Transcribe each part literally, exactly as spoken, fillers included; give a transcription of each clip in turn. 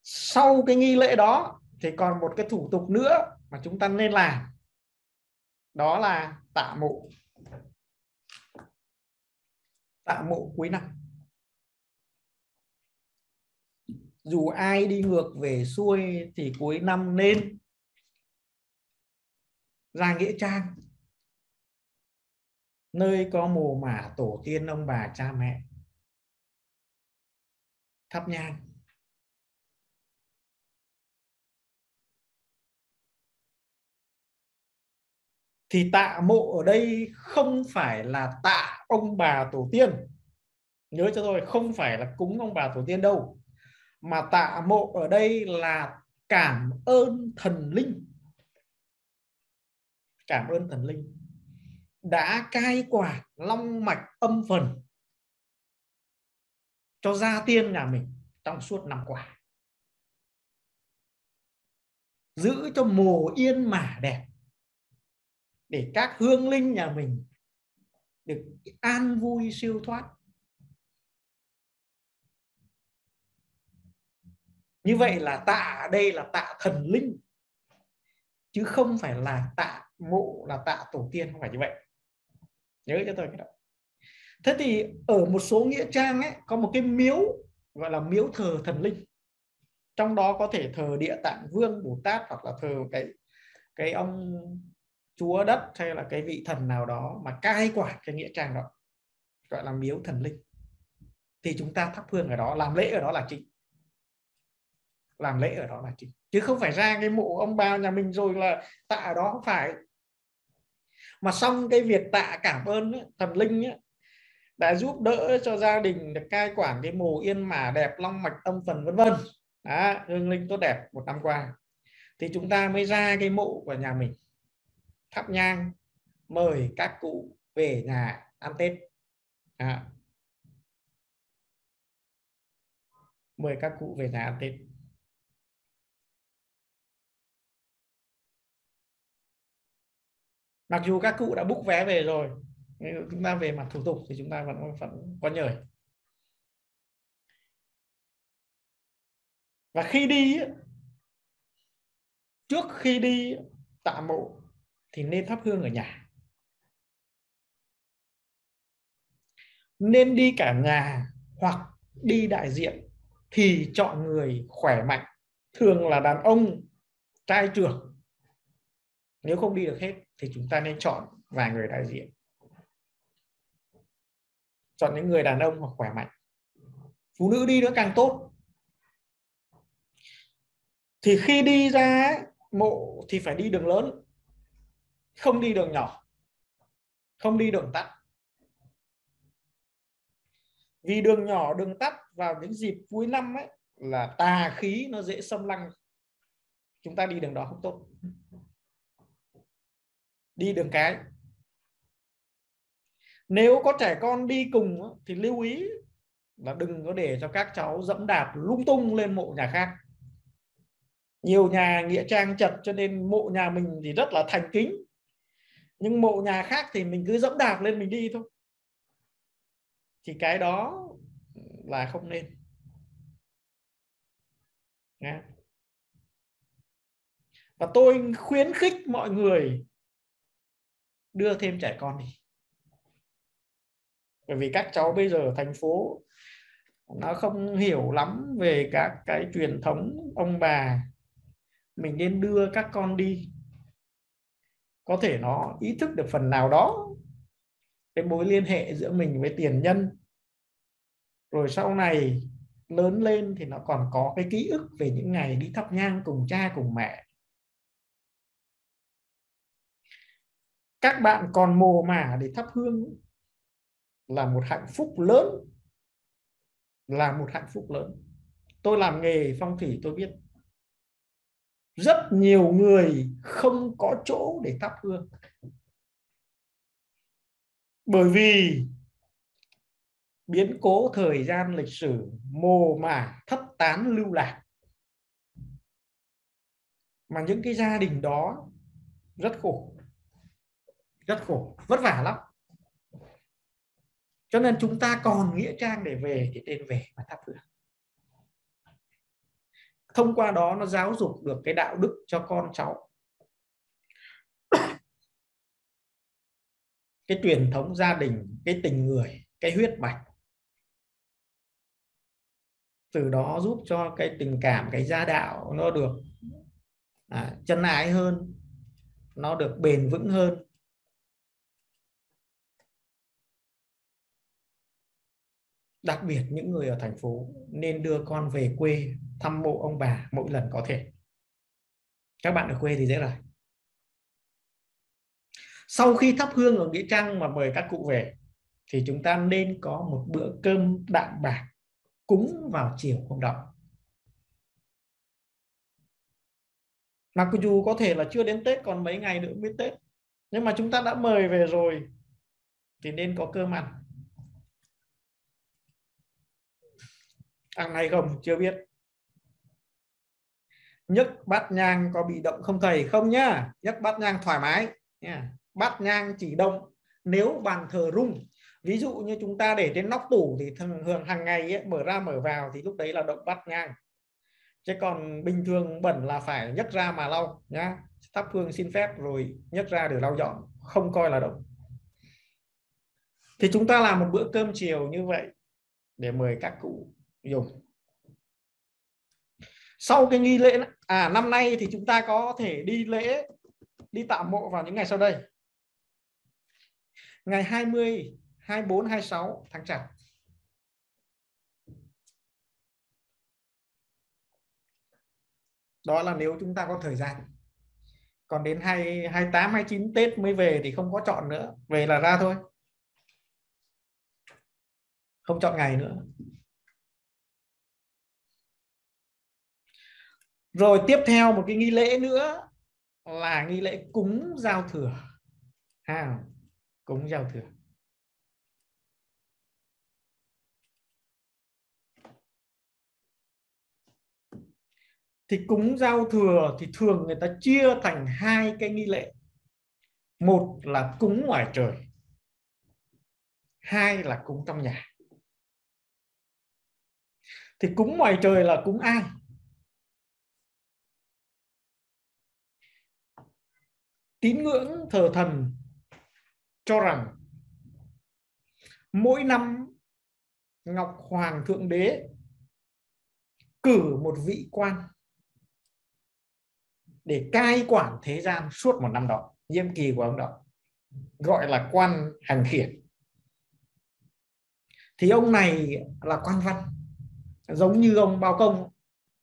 Sau cái nghi lễ đó thì còn một cái thủ tục nữa mà chúng ta nên làm, đó là tạ mộ. Tạ mộ cuối năm. Dù ai đi ngược về xuôi thì cuối năm nên ra nghĩa trang, nơi có mồ mả tổ tiên ông bà cha mẹ, thắp nhang. Thì tạ mộ ở đây không phải là tạ ông bà tổ tiên, nhớ cho tôi, không phải là cúng ông bà tổ tiên đâu, mà tạ mộ ở đây là cảm ơn thần linh. Cảm ơn thần linh đã cai quản long mạch âm phần cho gia tiên nhà mình trong suốt năm qua, giữ cho mồ yên mả đẹp, để các hương linh nhà mình được an vui siêu thoát. Như vậy là tạ ở đây là tạ thần linh, chứ không phải là tạ mộ là tạ tổ tiên, không phải như vậy. Nhớ cho tôi cái đó. Thế thì ở một số nghĩa trang ấy có một cái miếu gọi là miếu thờ thần linh. Trong đó có thể thờ Địa Tạng Vương Bồ Tát, hoặc là thờ cái cái ông chúa đất, hay là cái vị thần nào đó mà cai quản cái nghĩa trang đó, gọi là miếu thần linh. Thì chúng ta thắp hương ở đó, làm lễ ở đó là chính. Làm lễ ở đó là chính, chứ không phải ra cái mộ ông bà nhà mình rồi là tạ ở đó, không phải. Mà xong cái việc tạ cảm ơn ấy, thần linh ấy, đã giúp đỡ cho gia đình được cai quản cái mồ yên mả đẹp, long mạch âm phần vân vân, hương linh tốt đẹp một năm qua, thì chúng ta mới ra cái mộ của nhà mình, thắp nhang, mời các cụ về nhà ăn Tết. À, mời các cụ về nhà ăn Tết. Mặc dù các cụ đã book vé về rồi, nhưng chúng ta về mặt thủ tục thì chúng ta vẫn vẫn có nhời. Và khi đi, trước khi đi tạ mộ thì nên thắp hương ở nhà. Nên đi cả nhà hoặc đi đại diện, thì chọn người khỏe mạnh, thường là đàn ông trai trưởng. Nếu không đi được hết thì chúng ta nên chọn vài người đại diện, chọn những người đàn ông hoặc khỏe mạnh. Phụ nữ đi nữa càng tốt. Thì khi đi ra mộ thì phải đi đường lớn, không đi đường nhỏ, không đi đường tắt. Vì đường nhỏ, đường tắt vào những dịp cuối năm ấy là tà khí nó dễ xâm lăng, chúng ta đi đường đó không tốt. Đi đường cái. Nếu có trẻ con đi cùng thì lưu ý là đừng có để cho các cháu dẫm đạp lung tung lên mộ nhà khác. Nhiều nhà nghĩa trang chật cho nên mộ nhà mình thì rất là thành kính, nhưng mộ nhà khác thì mình cứ dẫm đạp lên mình đi thôi, thì cái đó là không nên. Và tôi khuyến khích mọi người đưa thêm trẻ con đi, bởi vì các cháu bây giờ ở thành phố nó không hiểu lắm về các cái truyền thống ông bà. Mình nên đưa các con đi, có thể nó ý thức được phần nào đó cái mối liên hệ giữa mình với tiền nhân, rồi sau này lớn lên thì nó còn có cái ký ức về những ngày đi thắp nhang cùng cha cùng mẹ. Các bạn còn mồ mả để thắp hương là một hạnh phúc lớn, là một hạnh phúc lớn. Tôi làm nghề phong thủy tôi biết rất nhiều người không có chỗ để thắp hương, bởi vì biến cố thời gian lịch sử, mồ mả thất tán lưu lạc, mà những cái gia đình đó rất khổ, rất khổ, vất vả lắm. Cho nên chúng ta còn nghĩa trang để về thì nên về mà thắp hương. thông qua đó nó giáo dục được cái đạo đức cho con cháu, cái truyền thống gia đình, cái tình người, cái huyết mạch. Từ đó giúp cho cái tình cảm, cái gia đạo nó được à, chân ái hơn, nó được bền vững hơn. Đặc biệt những người ở thành phố nên đưa con về quê thăm mộ ông bà mỗi lần có thể. Các bạn ở quê thì dễ rồi. Sau khi thắp hương ở nghĩa trang mà mời các cụ về thì chúng ta nên có một bữa cơm đạm bạc cúng vào chiều hôm đó. Mặc dù có thể là chưa đến Tết, còn mấy ngày nữa mới Tết, nhưng mà chúng ta đã mời về rồi thì nên có cơm ăn. Ăn hay không chưa biết. Nhấc bát nhang có bị động không thầy? Không nhá, nhấc bát nhang thoải mái nha. Bát nhang chỉ động nếu bàn thờ rung. Ví dụ như chúng ta để trên nóc tủ thì thường thường hàng ngày ấy, mở ra mở vào thì lúc đấy là động bát nhang. Chứ còn bình thường bẩn là phải nhấc ra mà lau nhá. Thắp hương xin phép rồi nhấc ra để lau dọn, không coi là động. Thì chúng ta làm một bữa cơm chiều như vậy để mời các cụ dùng. Sau cái nghi lễ à năm nay thì chúng ta có thể đi lễ, đi tạo mộ vào những ngày sau đây. Ngày hai mươi, hai mươi bốn, hai mươi sáu tháng Chạp. Đó là nếu chúng ta có thời gian. Còn đến hai mươi tám, hai mươi chín Tết mới về thì không có chọn nữa, về là ra thôi, không chọn ngày nữa. Rồi tiếp theo một cái nghi lễ nữa là nghi lễ cúng giao thừa. À, cúng giao thừa. Thì cúng giao thừa thì thường người ta chia thành hai cái nghi lễ. Một là cúng ngoài trời, hai là cúng trong nhà. Thì cúng ngoài trời là cúng ai? Tín ngưỡng thờ thần cho rằng mỗi năm Ngọc Hoàng Thượng Đế cử một vị quan để cai quản thế gian suốt một năm đó, nhiệm kỳ của ông đó, gọi là quan hành khiển. Thì ông này là quan văn, giống như ông Bao Công.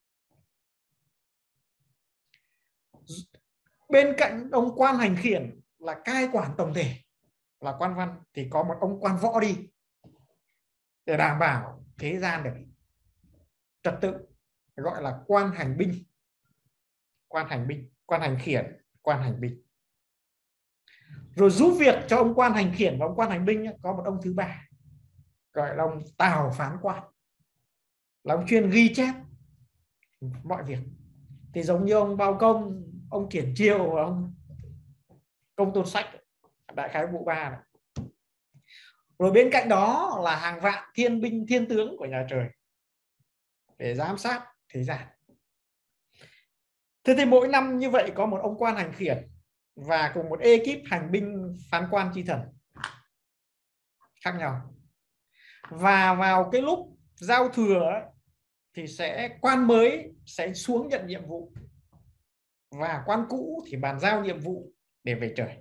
Bên cạnh ông quan hành khiển là cai quản tổng thể là quan văn, thì có một ông quan võ đi để đảm bảo thế gian được trật tự, gọi là quan hành binh. Quan hành binh, quan hành khiển, quan hành binh. Rồi giúp việc cho ông quan hành khiển và ông quan hành binh có một ông thứ ba, gọi là ông Tào Phán Quan, là ông chuyên ghi chép mọi việc. Thì giống như ông Bao Công, ông Triển Chiêu và ông Công Tôn Sách, đại khái vụ ba này. Rồi bên cạnh đó là hàng vạn thiên binh thiên tướng của nhà trời để giám sát thế gian. Thế thì mỗi năm như vậy có một ông quan hành khiển và cùng một ekip hành binh phán quan chi thần khác nhau. Và vào cái lúc giao thừa ấy, thì sẽ quan mới sẽ xuống nhận nhiệm vụ và quan cũ thì bàn giao nhiệm vụ để về trời.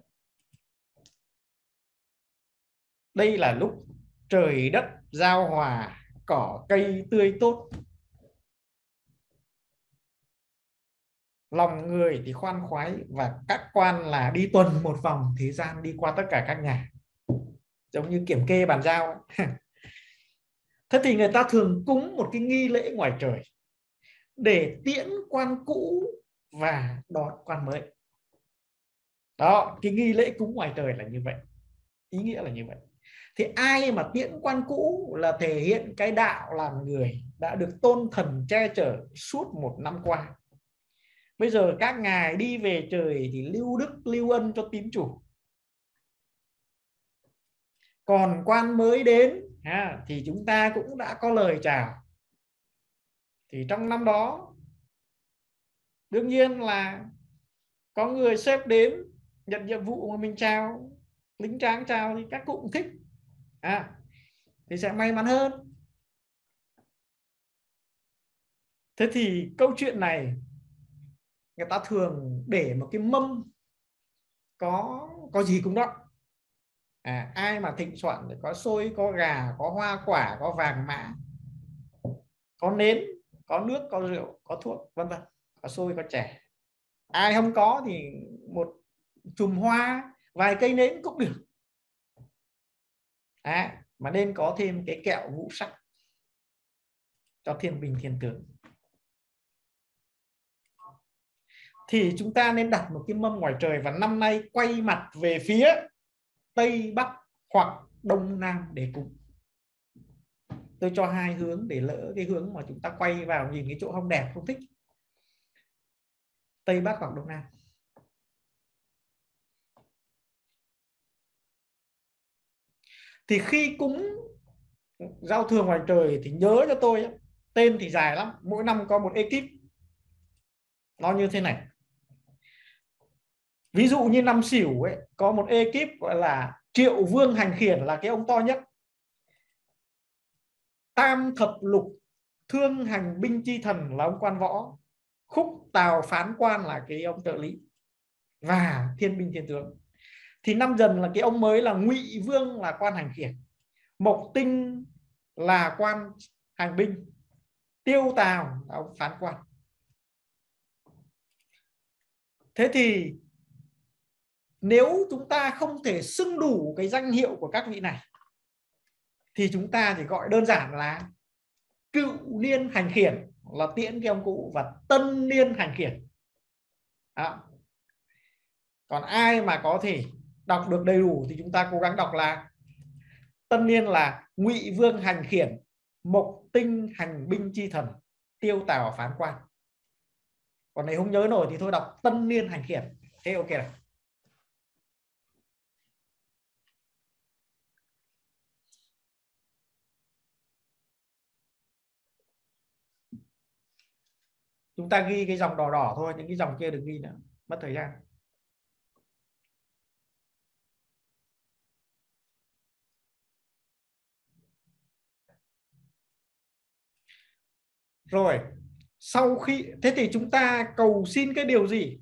Đây là lúc trời đất giao hòa, cỏ cây tươi tốt, lòng người thì khoan khoái, và các quan là đi tuần một vòng thế gian, đi qua tất cả các nhà, giống như kiểm kê bàn giao. Thế thì người ta thường cúng một cái nghi lễ ngoài trời để tiễn quan cũ và đón quan mới. Đó, cái nghi lễ cúng ngoài trời là như vậy, ý nghĩa là như vậy. Thì ai mà tiễn quan cũ là thể hiện cái đạo làm người đã được tôn thần che chở suốt một năm qua. Bây giờ các ngài đi về trời thì lưu đức lưu ân cho tín chủ. Còn quan mới đến thì chúng ta cũng đã có lời chào. Thì trong năm đó đương nhiên là có người sếp đến nhận nhiệm vụ mà mình chào, lính tráng chào thì các cụ cũng thích, à, thì sẽ may mắn hơn. Thế thì câu chuyện này người ta thường để một cái mâm có có gì cũng đó, à, ai mà thịnh soạn thì có xôi, có gà, có hoa quả, có vàng mã, có nến, có nước, có rượu, có thuốc, vân vân, có xôi, có chè. Ai không có thì một chùm hoa, vài cây nến cũng được, à, mà nên có thêm cái kẹo ngũ sắc cho thiên bình thiên tướng. Thì chúng ta nên đặt một cái mâm ngoài trời, và năm nay quay mặt về phía Tây Bắc hoặc Đông Nam để cúng. Tôi cho hai hướng để lỡ cái hướng mà chúng ta quay vào nhìn cái chỗ không đẹp, không thích. Tây Bắc hoặc Đông Nam. Thì khi cúng giao thừa ngoài trời thì nhớ cho tôi, tên thì dài lắm, mỗi năm có một ekip. Nó như thế này. Ví dụ như năm Sửu ấy, có một ekip gọi là Triệu Vương Hành Khiển, là cái ông to nhất. Tam Thập Lục Thương Hành Binh Chi Thần là ông quan võ. Khúc Tào Phán Quan là cái ông trợ lý. Và Thiên Binh Thiên Tướng. Thì năm Dần là cái ông mới là Ngụy Vương là quan hành khiển. Mộc Tinh là quan hành binh. Tiêu Tào là ông phán quan. Thế thì nếu chúng ta không thể xưng đủ cái danh hiệu của các vị này thì chúng ta chỉ gọi đơn giản là Cựu Niên Hành Khiển là tiễn cái ông cụ, và Tân Niên Hành Khiển. Đó. Còn ai mà có thể đọc được đầy đủ thì chúng ta cố gắng đọc là Tân Niên là Ngụy Vương Hành Khiển, Mộc Tinh Hành Binh Chi Thần, Tiêu Tào Phán Quan. Còn này không nhớ nổi thì thôi đọc Tân Niên Hành Khiển. Thế ok này. Chúng ta ghi cái dòng đỏ đỏ thôi, những cái dòng kia đừng ghi nữa, mất thời gian. Rồi, sau khi thế thì chúng ta cầu xin cái điều gì?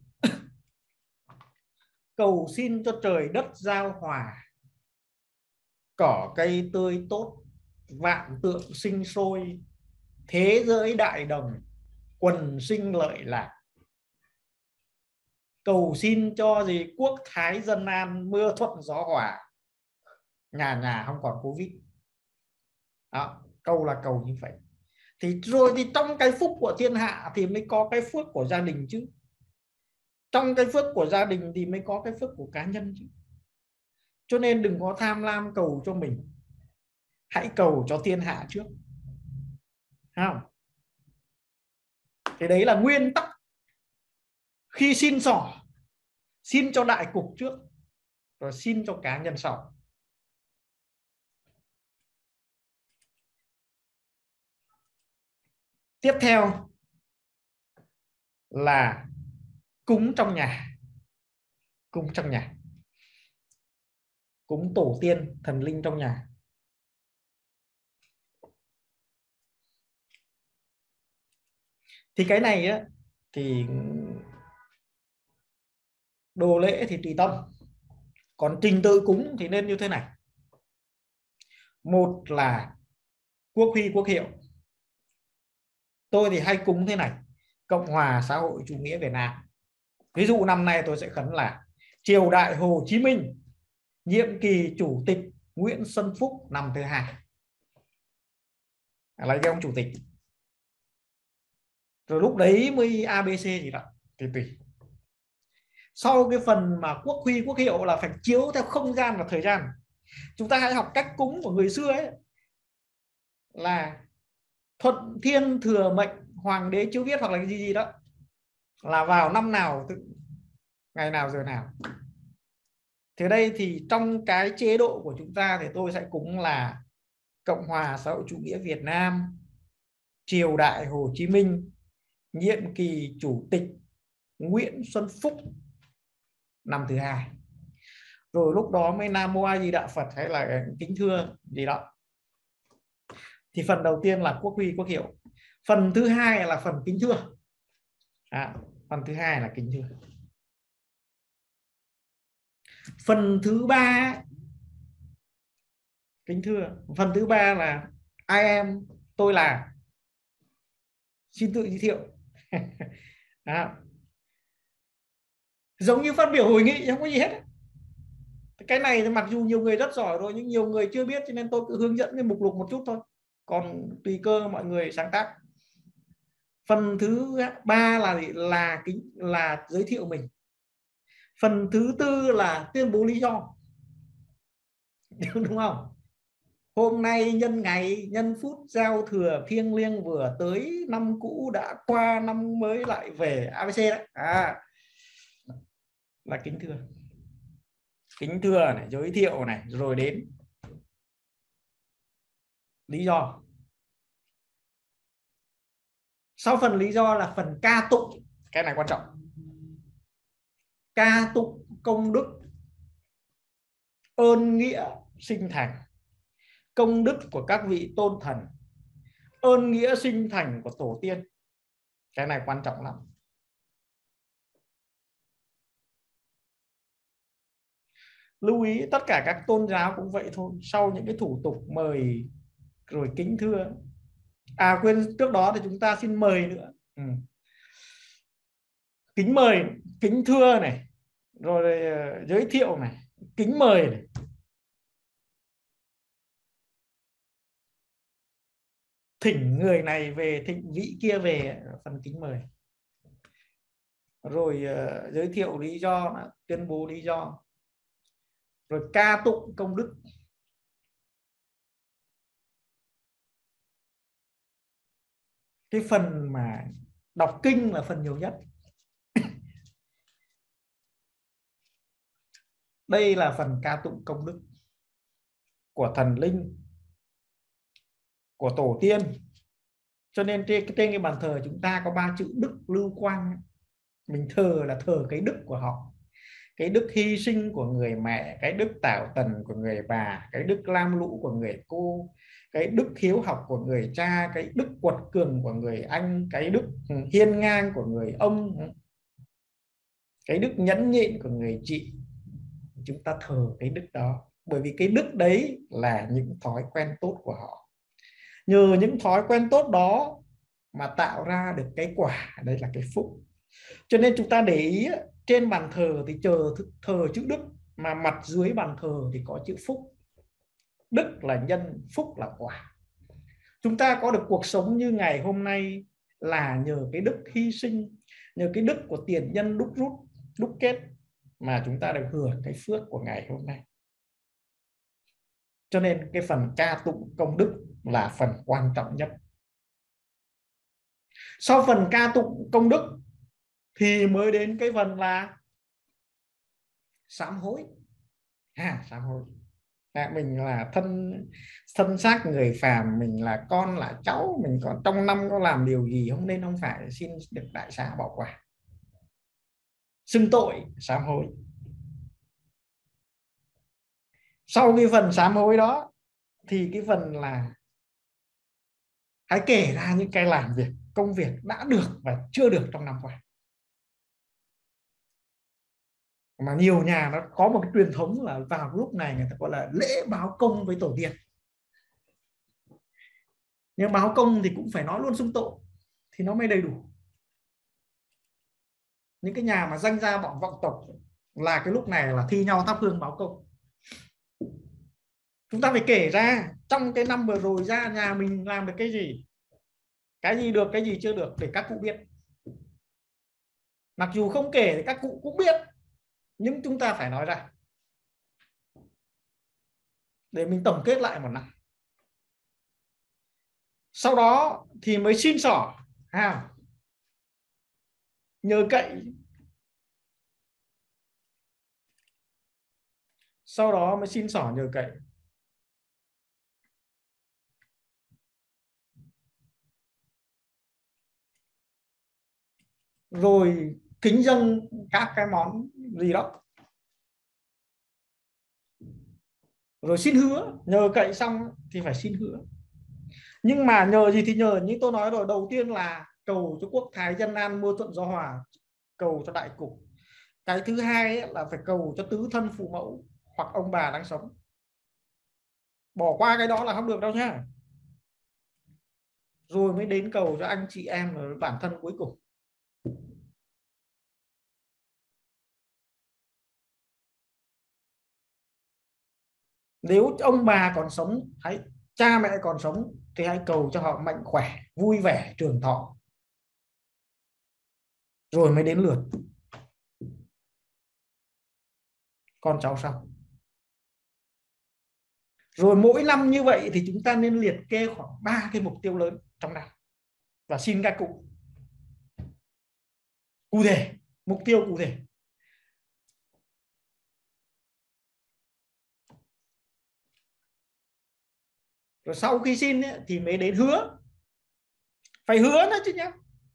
Cầu xin cho trời đất giao hòa, cỏ cây tươi tốt, vạn tượng sinh sôi, thế giới đại đồng, quần sinh lợi lạc. Cầu xin cho gì? Quốc thái dân an, mưa thuận gió hòa, nhà nhà không còn Covid. Đó, câu là cầu như vậy. Thì rồi thì trong cái phúc của thiên hạ thì mới có cái phước của gia đình chứ. Trong cái phước của gia đình thì mới có cái phước của cá nhân chứ. Cho nên đừng có tham lam cầu cho mình, hãy cầu cho thiên hạ trước. Không? Thì đấy là nguyên tắc. Khi xin xỏ, xin cho đại cục trước, rồi xin cho cá nhân sau. Tiếp theo là cúng trong nhà. Cúng trong nhà. Cúng tổ tiên, thần linh trong nhà. Thì cái này á, thì đồ lễ thì tùy tâm. Còn trình tự cúng thì nên như thế này. Một là quốc huy quốc hiệu. Tôi thì hay cúng thế này: Cộng hòa xã hội chủ nghĩa Việt Nam. Ví dụ năm nay tôi sẽ khấn là triều đại Hồ Chí Minh, nhiệm kỳ chủ tịch Nguyễn Xuân Phúc năm thứ hai. Lấy cái ông chủ tịch. Rồi lúc đấy mới a bê xê gì đó thì tùy. Sau cái phần mà quốc huy quốc hiệu là phải chiếu theo không gian và thời gian. Chúng ta hãy học cách cúng của người xưa ấy, là thuận thiên thừa mệnh, hoàng đế chiếu viết hoặc là cái gì gì đó, là vào năm nào, ngày nào, giờ nào. Thế đây thì trong cái chế độ của chúng ta thì tôi sẽ cúng là Cộng hòa xã hội chủ nghĩa Việt Nam, triều đại Hồ Chí Minh, nhiệm kỳ chủ tịch Nguyễn Xuân Phúc năm thứ hai. Rồi lúc đó mới Nam Mô A Di Đà Phật hay là kính thưa gì đó. Thì phần đầu tiên là quốc huy quốc hiệu, phần thứ hai là phần kính thưa. À, phần thứ hai là kính thưa. Phần thứ ba kính thưa, phần thứ ba là I am, tôi là, xin tự giới thiệu. À, giống như phát biểu hội nghị không có gì hết. Cái này thì mặc dù nhiều người rất giỏi rồi nhưng nhiều người chưa biết, cho nên tôi cứ hướng dẫn cái mục lục một chút thôi, còn tùy cơ mọi người sáng tác. Phần thứ ba là là kính là giới thiệu mình. Phần thứ tư là tuyên bố lý do. Đúng không? Hôm nay nhân ngày, nhân phút giao thừa thiêng liêng vừa tới, năm cũ đã qua, năm mới lại về, a bê xê đấy. À, là kính thưa. Kính thưa này, giới thiệu này, rồi đến lý do. Sau phần lý do là phần ca tụng. Cái này quan trọng. Ca tụng công đức, ơn nghĩa sinh thành, công đức của các vị tôn thần, ơn nghĩa sinh thành của tổ tiên. Cái này quan trọng lắm. Lưu ý tất cả các tôn giáo cũng vậy thôi. Sau những cái thủ tục mời rồi kính thưa, à quên, trước đó thì chúng ta xin mời nữa. Ừ. Kính mời, kính thưa này, rồi giới thiệu này, kính mời này, thỉnh người này về, thỉnh vị kia về, phần kính mời. Rồi uh, giới thiệu lý do, tuyên bố lý do, rồi ca tụng công đức. Cái phần mà đọc kinh là phần nhiều nhất. Đây là phần ca tụng công đức của thần linh, của tổ tiên. Cho nên trên, trên cái bàn thờ chúng ta có ba chữ đức lưu quang. Mình thờ là thờ cái đức của họ, cái đức hy sinh của người mẹ, cái đức tạo tần của người bà, cái đức lam lũ của người cô, cái đức hiếu học của người cha, cái đức quật cường của người anh, cái đức hiên ngang của người ông, cái đức nhẫn nhịn của người chị. Chúng ta thờ cái đức đó, bởi vì cái đức đấy là những thói quen tốt của họ. Nhờ những thói quen tốt đó mà tạo ra được cái quả, đây là cái phúc. Cho nên chúng ta để ý, trên bàn thờ thì chờ thờ chữ đức, mà mặt dưới bàn thờ thì có chữ phúc. Đức là nhân, phúc là quả. Chúng ta có được cuộc sống như ngày hôm nay là nhờ cái đức hy sinh, nhờ cái đức của tiền nhân đúc rút, đúc kết, mà chúng ta được hưởng cái phước của ngày hôm nay. Cho nên cái phần ca tụng công đức là phần quan trọng nhất. Sau phần ca tụng công đức thì mới đến cái phần là sám hối. À, sám hối. À, mình là thân thân xác người phàm, mình là con là cháu, mình có trong năm có làm điều gì không nên không phải, xin được đại xá bỏ qua, xưng tội, sám hối. Sau cái phần sám hối đó thì cái phần là hãy kể ra những cái làm việc, công việc đã được và chưa được trong năm qua. Mà nhiều nhà nó có một cái truyền thống là vào lúc này người ta gọi là lễ báo công với tổ tiên. Nhưng báo công thì cũng phải nói luôn xưng tội thì nó mới đầy đủ. Những cái nhà mà danh gia vọng vọng tộc là cái lúc này là thi nhau thắp hương báo công. Chúng ta phải kể ra trong cái năm vừa rồi ra nhà mình làm được cái gì, cái gì được, cái gì chưa được để các cụ biết. Mặc dù không kể thì các cụ cũng biết, nhưng chúng ta phải nói ra để mình tổng kết lại một năm. Sau đó thì mới xin xỏ, à, nhờ cậy. Sau đó mới xin xỏ nhờ cậy. Rồi kính dâng các cái món gì đó, rồi xin hứa, nhờ cậy xong thì phải xin hứa. Nhưng mà nhờ gì thì nhờ, như tôi nói rồi, đầu tiên là cầu cho quốc thái dân an, mưa thuận gió hòa, cầu cho đại cục. Cái thứ hai ấy là phải cầu cho tứ thân phụ mẫu hoặc ông bà đang sống. Bỏ qua cái đó là không được đâu nhá. Rồi mới đến cầu cho anh chị em và bản thân cuối cùng. Nếu ông bà còn sống, hãy cha mẹ còn sống thì hãy cầu cho họ mạnh khỏe, vui vẻ, trường thọ. Rồi mới đến lượt con cháu sau. Rồi mỗi năm như vậy thì chúng ta nên liệt kê khoảng ba cái mục tiêu lớn trong năm và xin các cụ cụ thể, mục tiêu cụ thể. Rồi sau khi xin ấy, thì mới đến hứa. Phải hứa nữa chứ nhá.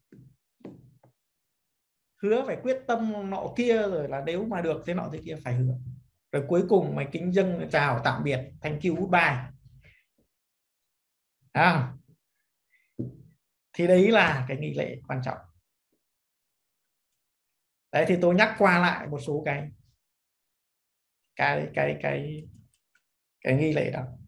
Hứa phải quyết tâm nọ kia, rồi là nếu mà được thế nọ thế kia phải hứa. Rồi cuối cùng mày kính dâng chào tạm biệt, thank you goodbye. À, thì đấy là cái nghi lễ quan trọng. Đấy thì tôi nhắc qua lại một số cái cái cái cái cái nghi lễ đó.